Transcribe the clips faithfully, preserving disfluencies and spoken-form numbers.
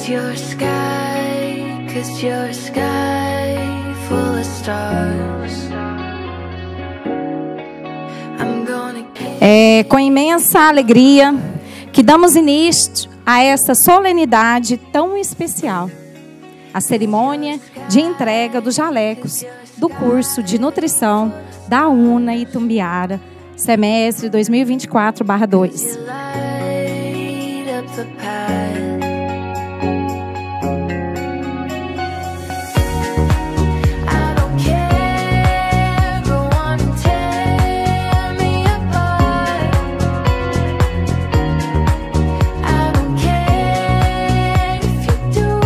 your sky, 'cause your sky full of stars. I'm gonna É com imensa alegria que damos início a esta solenidade tão especial, a cerimônia de entrega dos jalecos do curso de nutrição da UNA Itumbiara, semestre dois mil e vinte e quatro barra dois. light up the path. I don't care, go on and tear me apart. I don't care if you do.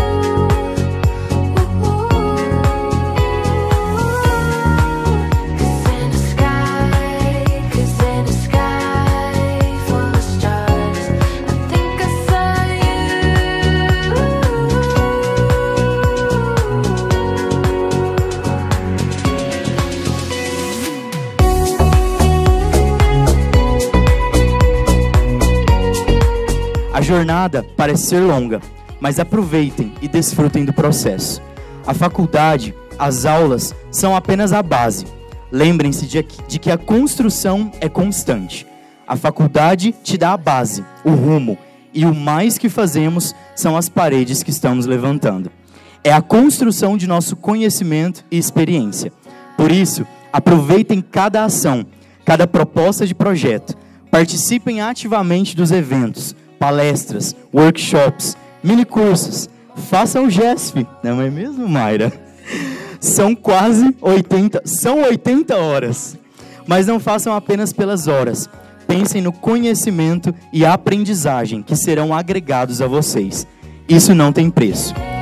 Cause in the sky, cause in the sky full of stars, I think I saw you. A jornada parece ser longa, mas aproveitem e desfrutem do processo. A faculdade, as aulas, são apenas a base. Lembrem-se de, de que a construção é constante. A faculdade te dá a base, o rumo, e o mais que fazemos são as paredes que estamos levantando. É a construção de nosso conhecimento e experiência. Por isso, aproveitem cada ação, cada proposta de projeto. Participem ativamente dos eventos, palestras, workshops, minicursos. Façam o G E S P, não é mesmo, Mayra? São quase oitenta, são oitenta horas. Mas não façam apenas pelas horas. Pensem no conhecimento e aprendizagem que serão agregados a vocês. Isso não tem preço.